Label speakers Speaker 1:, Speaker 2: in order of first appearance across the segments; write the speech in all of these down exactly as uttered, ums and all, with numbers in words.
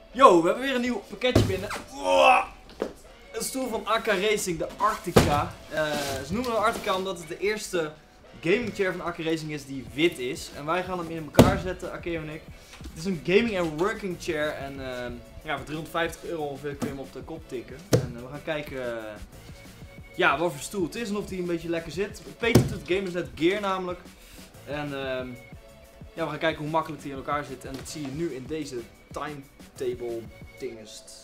Speaker 1: Yo, we hebben weer een nieuw pakketje binnen. Wow. Een stoel van A K Racing, de Arctica. Uh, ze noemen het Arctica omdat het de eerste gaming chair van A K Racing is die wit is. En wij gaan hem in elkaar zetten, Akeo en ik. Het is een gaming en working chair en uh, ja, voor driehonderdvijftig euro ongeveer kun je hem op de kop tikken. En uh, we gaan kijken uh, ja, wat voor stoel het is en of die een beetje lekker zit. Peter doet Gamersnet Gear namelijk. En uh, ja, we gaan kijken hoe makkelijk die in elkaar zit. En dat zie je nu in deze timetable dingest.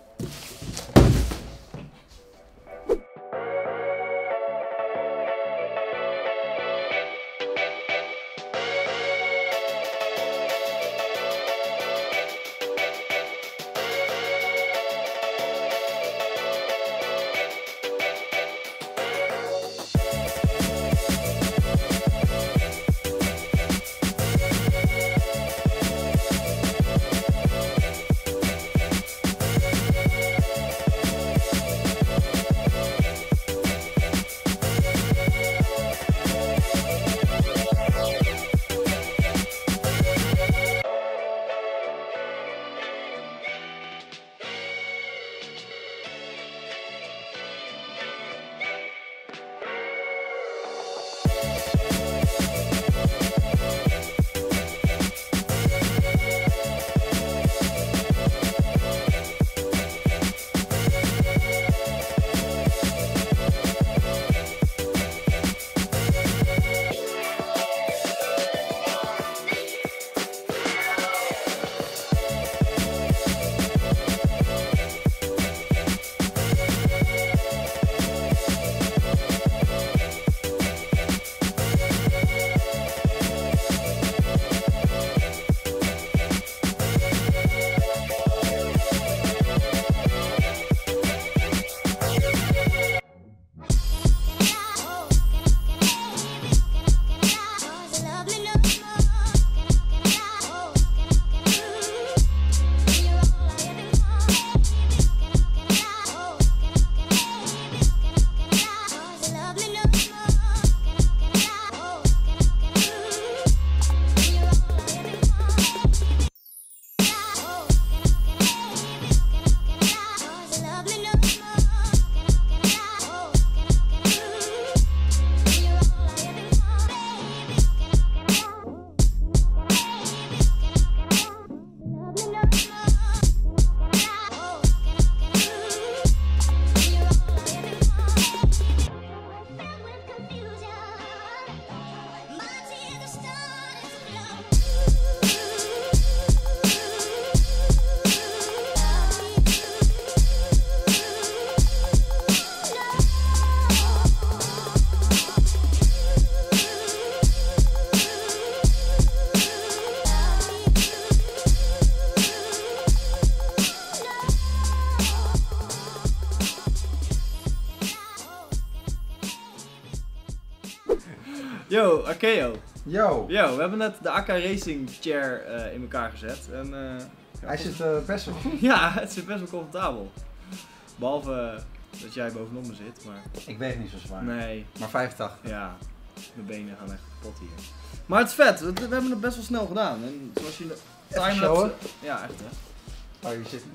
Speaker 1: Yo, Akeo.
Speaker 2: Yo.
Speaker 1: Yo, we hebben net de A K Racing chair uh, in elkaar gezet. En, uh, ja,
Speaker 2: Hij zit uh, best wel goed.
Speaker 1: Ja, het zit best wel comfortabel. Behalve uh, dat jij bovenop me zit, maar...
Speaker 2: Ik weeg niet zo zwaar.
Speaker 1: Nee.
Speaker 2: Maar vijfentachtig.
Speaker 1: Ja, mijn benen gaan echt kapot hier. Maar het is vet, we, we hebben het best wel snel gedaan. En zoals je de timelapse... Ja, echt hè.
Speaker 2: Oh, je zit...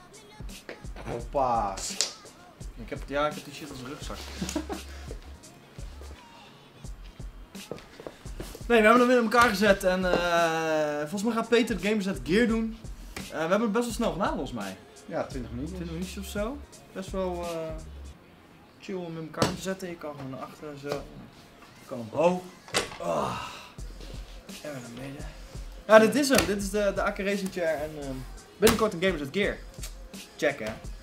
Speaker 2: Hoppa.
Speaker 1: Ik heb, ja, ik heb die shit als rugzak. Nee, we hebben hem weer in elkaar gezet en uh, volgens mij gaat Peter de Gamersnet Gear doen. Uh, we hebben het best wel snel gedaan volgens mij.
Speaker 2: Ja, twintig minuten.
Speaker 1: twintig minuutjes of zo. Best wel uh, chill om in elkaar te zetten. Je kan gewoon naar achteren en zo. Je kan omhoog. Oh. En weer naar beneden. Ja, dit is hem. Dit is de, de A K Racing Chair en uh, binnenkort een Gamersnet Gear. Check hè.